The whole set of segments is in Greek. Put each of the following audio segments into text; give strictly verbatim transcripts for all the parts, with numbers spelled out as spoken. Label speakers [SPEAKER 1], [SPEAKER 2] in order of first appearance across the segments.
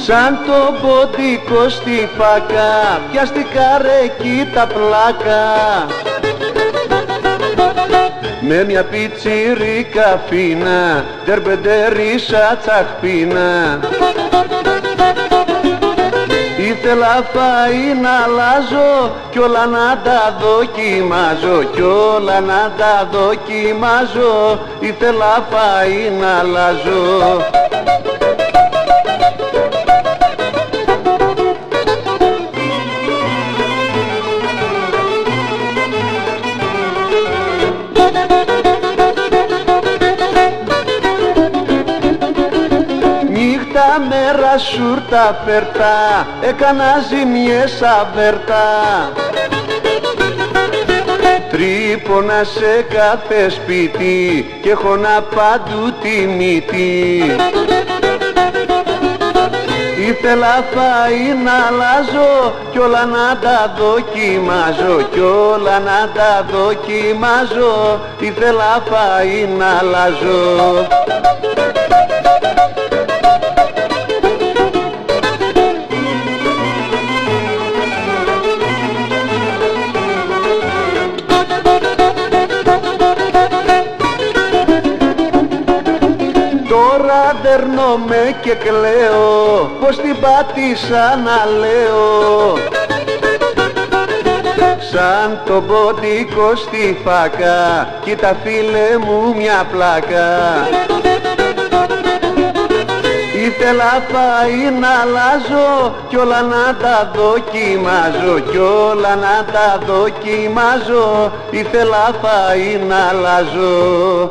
[SPEAKER 1] Σαν το ποντικό στη φάκα, πιάστηκα ρε κοίτα πλάκα. Με μια πιτσιρίκα φίνα, τερπεντερίσα τσαχπίνα. Ήθελα φαΐ να αλλάζω κι όλα να τα δοκιμάζω, κι όλα να τα δοκιμάζω. Ήθελα φαΐ να αλλάζω. Νύχτα μέρα σούρτα φέρτα, έκανα ζημιές αβέρτα. Τρίπωνα σε κάθε σπίτι και έχωνα παντού τη μύτη. Ήθελα φαΐ να αλλάζω κι όλα να τα δοκιμάζω, κι όλα να τα δοκιμάζω. Ήθελα φαΐ να αλλάζω. Τώρα δέρνομαι και κλαίω, πως την πάτησα να λέω. Σαν το ποντικό στη φάκα, κοίτα φίλε μου μια πλάκα. Ήθελα φαΐ να αλλάζω κι όλα να τα δοκιμάζω, κι όλα να τα δοκιμάζω. Ήθελα φαΐ να αλλάζω.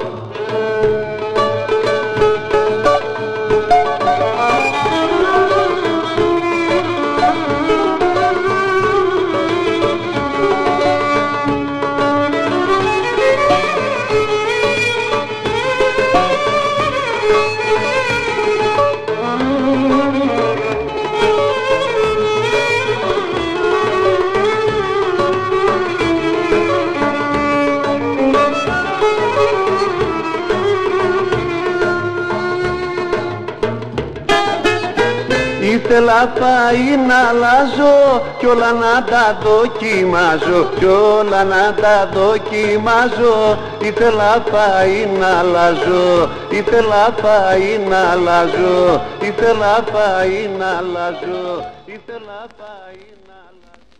[SPEAKER 1] Ήθελα φαΐ να αλλάζω κι όλα να τα δοκιμάζω, κι όλα να τα δοκιμάζω. Ήθελα φαΐ να αλλάζω, ήθελα φαΐ να αλλάζω, ήθελα φαΐ να αλλάζω, ήθελα φαΐ να αλλάζω.